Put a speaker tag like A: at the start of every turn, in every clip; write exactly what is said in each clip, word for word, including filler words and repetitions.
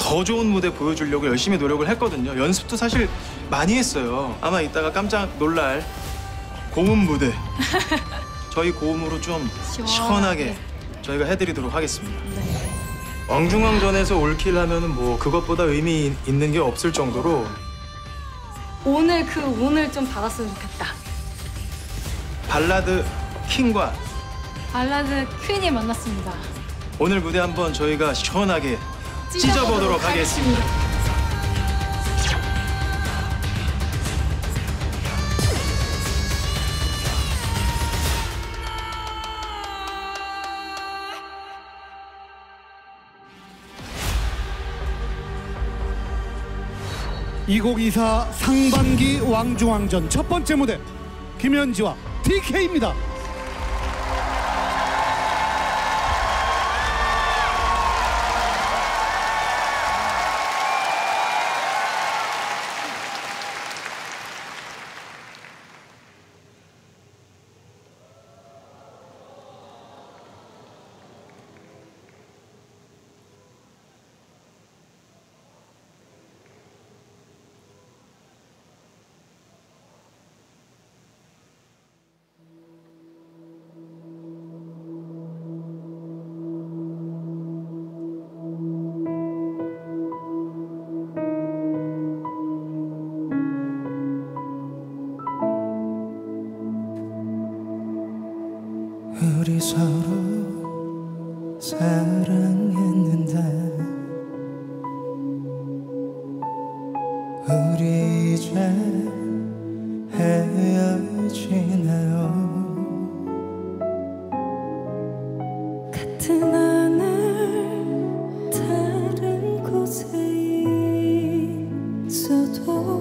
A: 더 좋은 무대 보여주려고 열심히 노력을 했거든요. 연습도 사실 많이 했어요. 아마 이따가 깜짝 놀랄 고음 무대 저희 고음으로 좀 시원하게, 시원하게 저희가 해드리도록 하겠습니다.
B: 네.
A: 왕중왕전에서 올킬 하면은 뭐 그것보다 의미 있는 게 없을 정도로
B: 오늘 그 운을 좀 받았으면 좋겠다.
A: 발라드 킹과
B: 발라드 퀸이 만났습니다.
A: 오늘 무대 한번 저희가 시원하게 찢어보도록 하겠습니다.
C: 이천이십사 상반기 왕중왕전 첫 번째 무대 김현지와 디케이입니다.
D: 우리 서로 사랑했는데 우리 이제 헤어지네요.
E: 같은 하늘 다른 곳에 있어도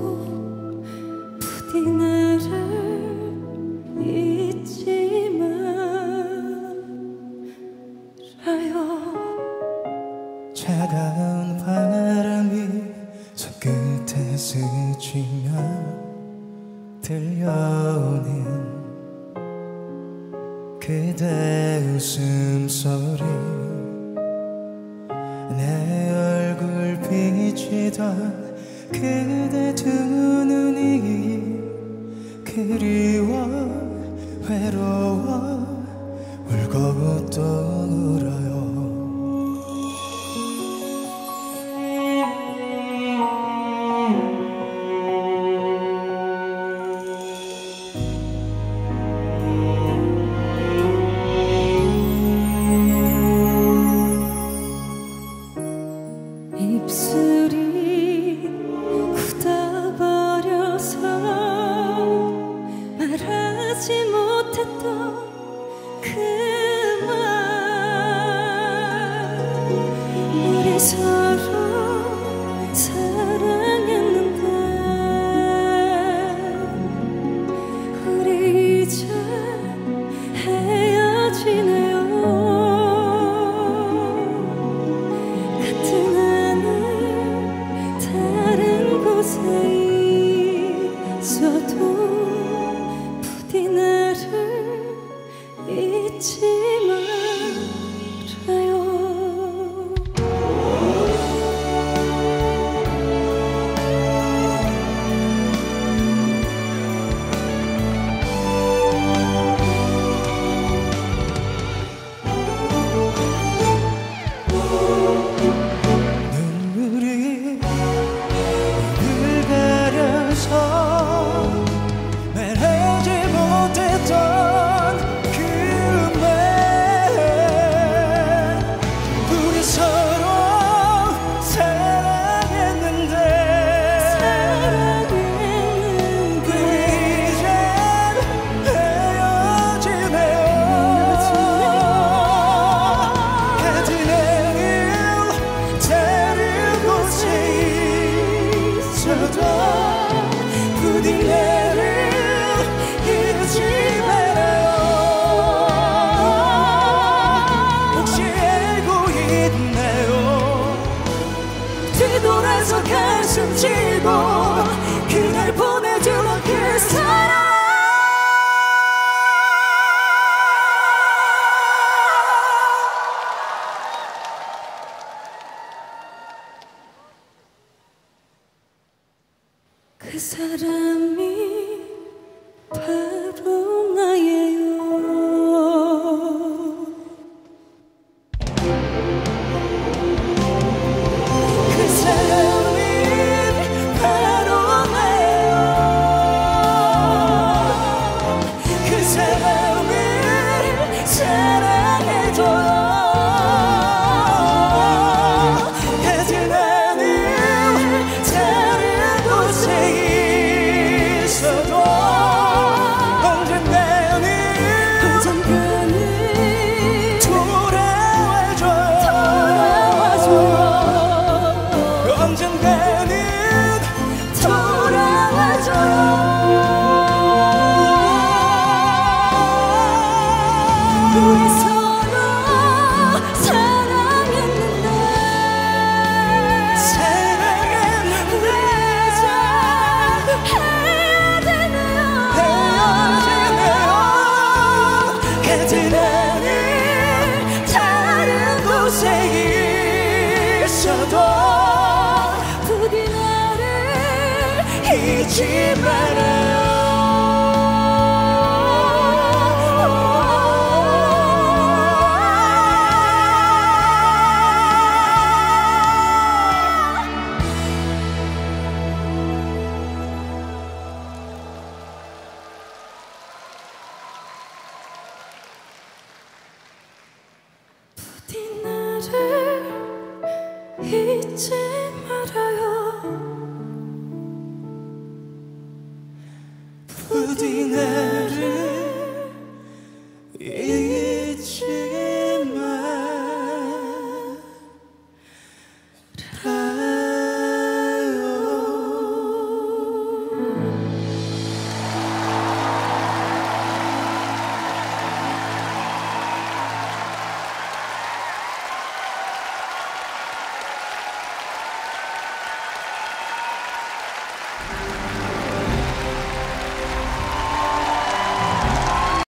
E: 부디 나를 잊지 말아요.
D: 차가운 바람이 손끝에 스치며 들려오는 그대 웃음소리, 내 얼굴 비치던 그대 두 눈이 그리워 외로워 울고 또 울어요.
E: 입술이 굳어버려서 말하지 못했던 그 말, 우리 서로 사랑했는데 우리 이제 헤어지네요. 같은 하늘 다른 곳에 있어도 부디 나를 잊지 말아요.
D: 눈물이 입을 가려서 말하지 못했던 그 말, 우리 서로 사랑했는데 우리 이젠 헤어지네요. 같은 하늘 다른 곳에 있어도 부디 나를 잊지 말아요. 혹시 알고 있나요? 뒤돌아서 가슴 치고 그날 보내주던 그 사랑,
E: 그 사람이 바로 나예요.
D: 그 사람이 바로 나예요. 그 사람을 사랑해줘요. 하지만 나는 다른 곳에 있어도 언젠가는
E: 언젠가는
D: 돌아와줘요. 언젠가는 돌아와줘요.
E: 우리 서로 사랑했는데
D: 사랑했는데
E: 해야 되네요.
D: 헤어지네요. 같은 나는 다른 곳에 있어도
E: 부디 나를
D: 잊지 말아요.
E: 부디 나를 잊지 말아요.